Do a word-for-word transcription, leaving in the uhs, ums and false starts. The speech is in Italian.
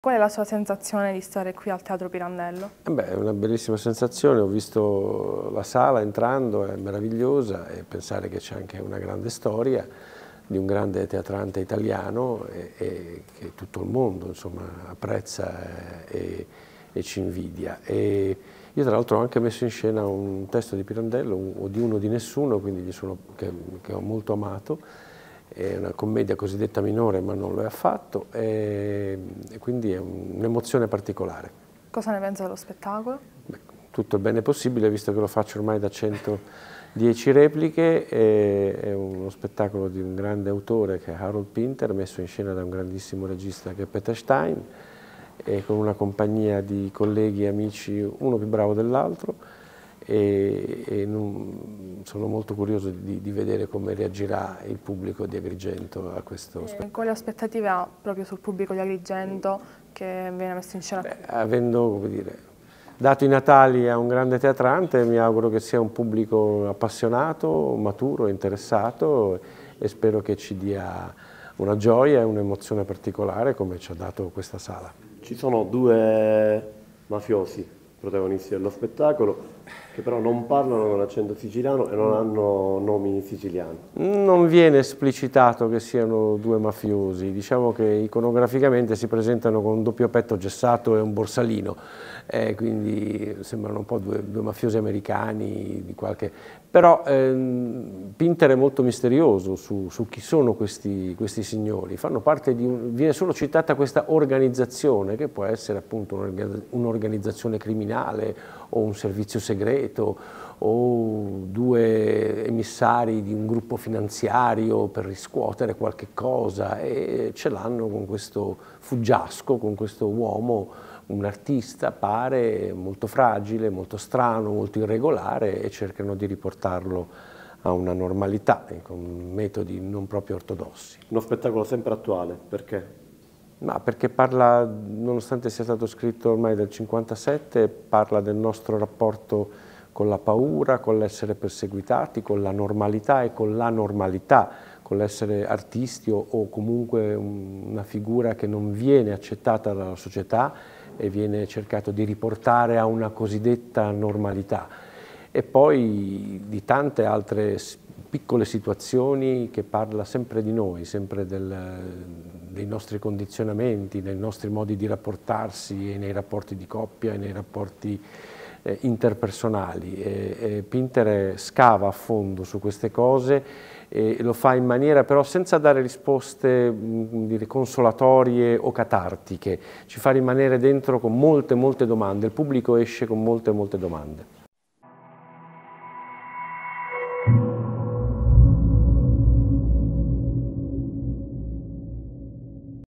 Qual è la sua sensazione di stare qui al Teatro Pirandello? Eh beh, è una bellissima sensazione, ho visto la sala entrando, è meravigliosa, e pensare che c'è anche una grande storia di un grande teatrante italiano e, e che tutto il mondo insomma, apprezza e, e ci invidia. E io tra l'altro ho anche messo in scena un testo di Pirandello, un, o di uno di nessuno, quindi gli sono, che, che ho molto amato. È una commedia cosiddetta minore, ma non lo è affatto, e, e quindi è un'emozione particolare. Cosa ne pensa dello spettacolo? Beh, tutto il bene possibile, visto che lo faccio ormai da centodieci repliche. È uno spettacolo di un grande autore che è Harold Pinter, messo in scena da un grandissimo regista che è Peter Stein, e con una compagnia di colleghi e amici, uno più bravo dell'altro. E, e non, sono molto curioso di, di vedere come reagirà il pubblico di Agrigento a questo spettacolo. Quali aspettative ha proprio sul pubblico di Agrigento che viene messo in scena? Beh, avendo, come dire, dato i natali a un grande teatrante, mi auguro che sia un pubblico appassionato, maturo, interessato, e spero che ci dia una gioia e un'emozione particolare come ci ha dato questa sala. Ci sono due mafiosi protagonisti dello spettacolo, che però non parlano con l'accento siciliano e non hanno nomi siciliani. Non viene esplicitato che siano due mafiosi, diciamo che iconograficamente si presentano con un doppio petto gessato e un borsalino, eh, quindi sembrano un po' due, due mafiosi americani di qualche... Però ehm, Pinter è molto misterioso su, su chi sono questi, questi signori. Fanno parte di un... Viene solo citata questa organizzazione, che può essere appunto un'organizzazione criminale o un servizio segreto o due emissari di un gruppo finanziario per riscuotere qualche cosa, e ce l'hanno con questo fuggiasco, con questo uomo, un artista, pare molto fragile, molto strano, molto irregolare, e cercano di riportarlo a una normalità con metodi non proprio ortodossi. Uno spettacolo sempre attuale, perché? Ma perché parla, nonostante sia stato scritto ormai del cinquantasette, parla del nostro rapporto con la paura, con l'essere perseguitati, con la normalità e con la normalità, con l'essere artisti o, o comunque una figura che non viene accettata dalla società e viene cercato di riportare a una cosiddetta normalità. E poi di tante altre piccole situazioni che parla sempre di noi, sempre del, dei nostri condizionamenti, dei nostri modi di rapportarsi, e nei rapporti di coppia e nei rapporti eh, interpersonali. E, e Pinter scava a fondo su queste cose e lo fa in maniera però senza dare risposte mh, dire, consolatorie o catartiche, ci fa rimanere dentro con molte molte domande, il pubblico esce con molte molte domande.